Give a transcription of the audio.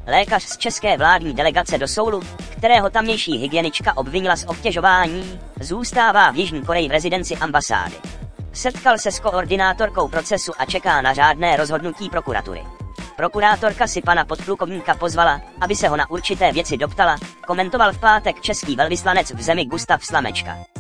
Lékař z české vládní delegace do Soulu, kterého tamnější hygienička obvinila z obtěžování, zůstává v Jižní Koreji v rezidenci ambasády. Setkal se s koordinátorkou procesu a čeká na řádné rozhodnutí prokuratury. Prokurátorka si pana podplukovníka pozvala, aby se ho na určité věci doptala, komentoval v pátek český velvyslanec v zemi Gustav Slamečka.